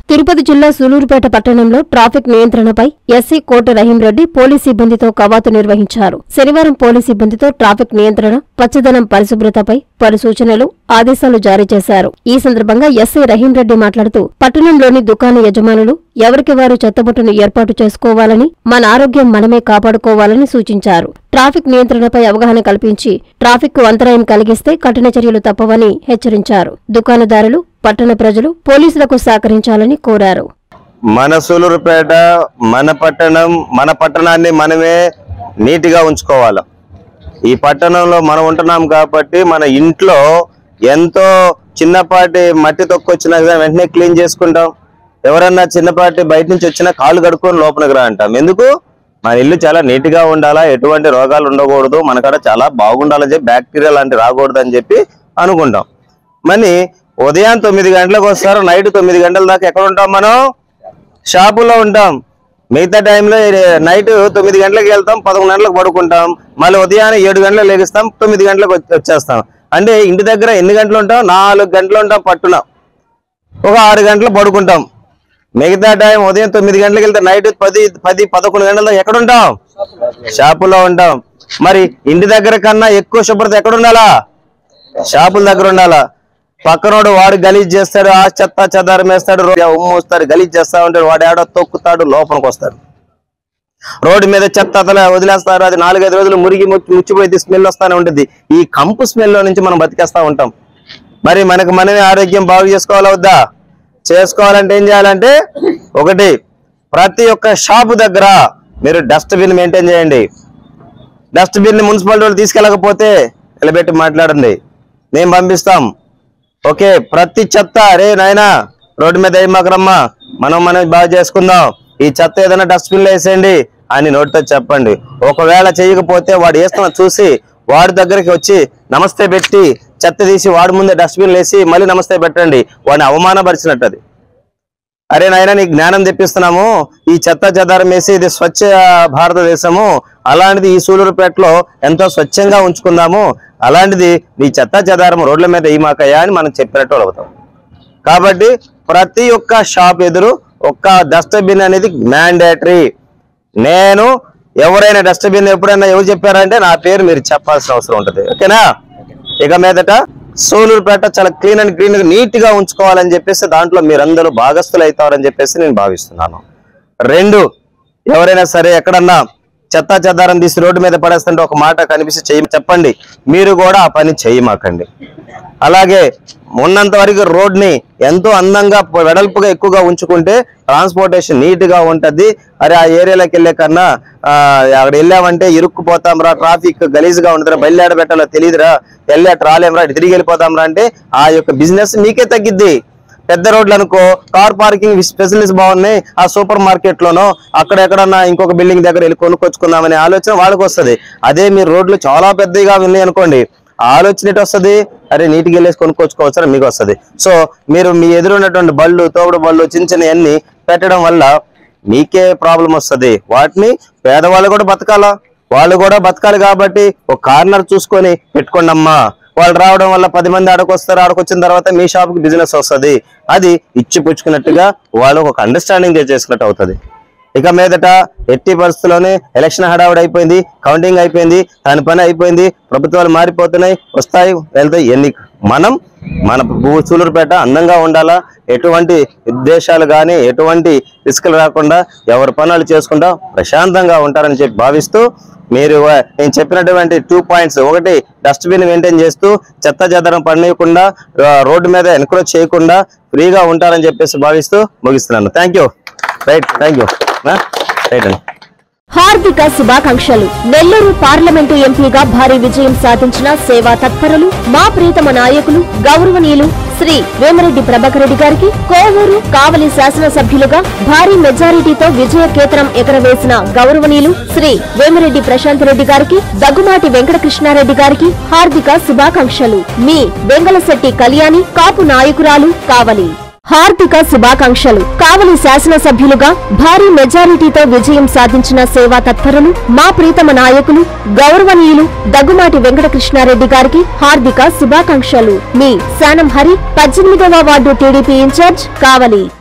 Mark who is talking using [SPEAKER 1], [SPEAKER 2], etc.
[SPEAKER 1] తిరుపతి జిల్లా సూలూరుపేట పట్టణంలో ట్రాఫిక్ నియంత్రణపై ఎస్సీ కోట రహీంరెడ్డి పోలీస్ సిబ్బందితో కవాతు నిర్వహించారు. శనివారం పోలీస్ సిబ్బందితో ట్రాఫిక్ నియంత్రణ, పచ్చదనం, పరిశుభ్రతపై పలు సూచనలు, ఆదేశాలు జారీ చేశారు. ఈ సందర్భంగా ఎస్సీ రహీంరెడ్డి మాట్లాడుతూ పట్టణంలోని దుకాణ యజమానులు ఎవరికి వారు చెత్తబుట్టను ఏర్పాటు చేసుకోవాలని, మన ఆరోగ్యం మనమే కాపాడుకోవాలని సూచించారు. ట్రాఫిక్ నియంత్రణపై అవగాహన కల్పించి ట్రాఫిక్ కు అంతరాయం కలిగిస్తే కఠిన చర్యలు తప్పవని హెచ్చరించారు. దుకాణదారులు, పట్టణ ప్రజలు పోలీసులకు సహకరించాలని కోరారు.
[SPEAKER 2] మన సూలూరుపేట మన పట్టణాన్ని మనమే నీటిగా ఉంచుకోవాలి. ఈ పట్టణంలో మనం ఉంటున్నాం కాబట్టి మన ఇంట్లో ఎంతో చిన్నపాటి మట్టి తొక్కొచ్చినా వెంటనే క్లీన్ చేసుకుంటాం. ఎవరన్నా చిన్నపాటి బయట నుంచి వచ్చినా కాళ్ళు కడుక్కొని లోపలికి రా అంటాం. ఎందుకు? మన ఇల్లు చాలా నీట్గా ఉండాలా, ఎటువంటి రోగాలు ఉండకూడదు, మనకాడ చాలా బాగుండాలని చెప్పి, బ్యాక్టీరియా లాంటివి రాకూడదు అని చెప్పి అనుకుంటాం. మరి ఉదయం 9 గంటలకు వస్తారు, నైట్ 9 గంటల దాకా ఎక్కడ ఉంటాం? మనం షాపులో ఉంటాం. మిగతా టైంలో నైట్ 9 గంటలకు వెళ్తాం, 11 గంటలకు పడుకుంటాం. మళ్ళీ ఉదయాన్నే 7 గంటలకు లెగిస్తాం, 9 గంటలకు వచ్చేస్తాం. అంటే ఇంటి దగ్గర ఎన్ని గంటలు ఉంటాం? 4 గంటలు ఉంటాం పట్టున. ఒక 6 గంటలు పడుకుంటాం. మిగతా టైం ఉదయం 9 గంటలకు వెళ్తే నైట్ 10-11 గంటల దాకా ఎక్కడ ఉంటాం? షాపులో ఉంటాం. మరి ఇంటి దగ్గర కన్నా ఎక్కువ శుభ్రత ఎక్కడ ఉండాలా? షాపుల దగ్గర ఉండాలా. పక్కనోడు వాడు గలీజ్ చేస్తాడు, ఆ చెత్త చెదారం వేస్తాడు, ఉమ్మూస్తాడు, గలీజ్ చేస్తా ఉంటాడు, వాడు ఏడో తొక్కుతాడు, లోపలికి వస్తాడు. రోడ్డు మీద చెత్త అతను వదిలేస్తారు, అది 4-5 రోజులు మురిగి ముచ్చిపోయి స్మెల్ వస్తానే ఉంటుంది. ఈ కంపు స్మెల్ నుంచి మనం బతికేస్తా ఉంటాం. మరి మనమే ఆరోగ్యం బాగు చేసుకోవాలా వద్దా? చేసుకోవాలంటే ఏం చేయాలంటే, ఒకటి, ప్రతి ఒక్క షాపు దగ్గర మీరు డస్ట్బిన్ మెయింటైన్ చేయండి. డస్ట్బిన్ మున్సిపాలిటీ వాళ్ళు తీసుకెళ్ళకపోతే నిలబెట్టి మాట్లాడండి, మేము పంపిస్తాం. ఓకే, ప్రతి చెత్త రే నాయనా రోడ్డు మీద వేయమాకరమ్మా, మనం బాగా చేసుకుందాం, ఈ చెత్త ఏదైనా డస్ట్బిన్ లో వేసేయండి అని నోటితో చెప్పండి. ఒకవేళ చేయకపోతే వాడు వేస్తున్నా చూసి వాడి దగ్గరికి వచ్చి నమస్తే పెట్టి చెత్త తీసి వాడి ముందే డస్ట్బిన్ వేసి మళ్ళీ నమస్తే పెట్టండి. వాడిని అవమానపరిచినట్టు అది. అరే నాయనా నీకు జ్ఞానం తెప్పిస్తున్నాము, ఈ చెత్త చెదారం వేసి ఇది స్వచ్ఛ భారతదేశము, అలాంటిది ఈ సూలూరుపేటలో ఎంతో స్వచ్ఛంగా ఉంచుకుందాము, అలాంటిది నీ చెత్త చెదారం రోడ్ల మీద ఏమాకయ్యా అని మనం చెప్పినట్టు అవుతాం. కాబట్టి ప్రతి ఒక్క షాప్ ఎదురు ఒక్క డస్ట్బిన్ అనేది మ్యాండేటరీ. నేను ఎవరైనా డస్ట్బిన్ ఎప్పుడైనా ఎవరు చెప్పారంటే నా పేరు మీరు చెప్పాల్సిన అవసరం ఉంటుంది. ఓకేనా? ఇక మీదట సూలూరుపేట చాలా క్లీన్ అండ్ గ్రీన్ నీట్ గా ఉంచుకోవాలని చెప్పేసి దాంట్లో మీరందరూ భాగస్థులు అవుతారని చెప్పేసి నేను భావిస్తున్నాను. 2, ఎవరైనా సరే ఎక్కడన్నా చెత్త చెదారం తీసి రోడ్డు మీద పడేస్తుంటే ఒక మాట కనిపిస్తే చెప్పండి, మీరు కూడా ఆ పని చేయమాకండి. అలాగే ఉన్నంత వరకు రోడ్ని ఎంతో అందంగా వెడల్పుగా ఎక్కువగా ఉంచుకుంటే ట్రాన్స్పోర్టేషన్ నీట్ గా ఉంటది. అరే ఆ ఏరియాలోకి వెళ్ళే కన్నా అక్కడ వెళ్ళామంటే ఇరుక్కుపోతాం రా, ట్రాఫిక్ గలీజ్ గా ఉంటుందిరా, బయలుదేడ పెట్టాలో తెలియదురా, వెళ్ళాట రాలేమరా, తిరిగి వెళ్ళిపోతాం రా అంటే ఆ యొక్క బిజినెస్ మీకే తగ్గిద్ది. పెద్ద రోడ్లు అనుకో, కార్ పార్కింగ్ ఫెసిలిటీస్ బాగున్నాయి, ఆ సూపర్ మార్కెట్ లోనో అక్కడెక్కడన్నా ఇంకొక బిల్డింగ్ దగ్గర వెళ్ళి కొనుక్కొచ్చుకుందామనే ఆలోచన వాళ్ళకి వస్తుంది. అదే మీరు రోడ్లు చాలా పెద్దగా ఉన్నాయి అనుకోండి, ఆలోచన ఎటు వస్తుంది? అరే నీటికి వెళ్ళేసి కొనుక్కొచ్చుకోవచ్చు మీకు వస్తుంది. సో మీరు మీ ఎదురున్నటువంటి బళ్ళు, తోపుడు బళ్ళు, చిన్న అన్ని పెట్టడం వల్ల మీకే ప్రాబ్లం వస్తుంది. వాటిని పేదవాళ్ళు కూడా బతకాలా, వాళ్ళు కూడా బతకాలి. కాబట్టి ఒక కార్నర్ చూసుకొని పెట్టుకోండి అమ్మా. వాళ్ళు రావడం వల్ల 10 మంది ఆడకొస్తారు, ఆడకొచ్చిన తర్వాత మీ షాప్కి బిజినెస్ వస్తుంది. అది ఇచ్చి పుచ్చుకున్నట్టుగా వాళ్ళు ఒక అండర్స్టాండింగ్ చేసుకున్నట్టు అవుతుంది. ఇక మీదట ఎట్టి పరిస్థితుల్లోనే ఎలక్షన్ హడావుడి అయిపోయింది, కౌంటింగ్ అయిపోయింది, దాని పని అయిపోయింది, ప్రభుత్వాలు మారిపోతున్నాయి, వస్తాయి వెళ్తాయి. మనం మన సూలూరుపేట అందంగా ఉండాలా, ఎటువంటి ఉద్దేశాలు కానీ ఎటువంటి రిస్కులు రాకుండా ఎవరి పనులు చేసుకుంటా ప్రశాంతంగా ఉంటారని చెప్పి భావిస్తూ, మీరు నేను చెప్పినటువంటి 2 పాయింట్స్, ఒకటి డస్ట్బిన్ మెయింటైన్ చేస్తూ చెత్త చెదారం పడనీయకుండా రోడ్డు మీద ఎన్కరేజ్ చేయకుండా ఫ్రీగా ఉంటారని చెప్పేసి భావిస్తూ ముగిస్తున్నాను. Thank you. Right, thank you. Right అండి.
[SPEAKER 1] హార్దిక శుభాకాంక్షలు. నెల్లూరు పార్లమెంటు ఎంపీగా భారీ విజయం సాధించిన సేవా తత్పరులు, మా ప్రీతమ నాయకులు, గౌరవనీయులు శ్రీ వేమిరెడ్డి ప్రభాకర్ రెడ్డి గారికి, కోవూరు, కావలి శాసనసభ్యులుగా భారీ మెజారిటీతో విజయ కేతనం ఎగరవేసిన గౌరవనీయులు శ్రీ వేమిరెడ్డి ప్రశాంత్ రెడ్డి గారికి, దగ్గుమాటి వెంకటకృష్ణారెడ్డి గారికి హార్దిక శుభాకాంక్షలు. మీ బెంగళశెట్టి కళ్యాణి, కాపు నాయకురాలు, కావలి. హార్దిక శుభాకాంక్షలు. కావలి శాసనసభ్యులుగా భారీ మెజారిటీతో విజయం సాధించిన సేవా తత్పరులు, మా ప్రీతమ నాయకులు, గౌరవనీయులు దగ్గుమాటి వెంకటకృష్ణారెడ్డి గారికి హార్దిక శుభాకాంక్షలు. మీ శానం హరి, 18వ వార్డు టీడీపీ ఇన్ఛార్జ్, కావలి.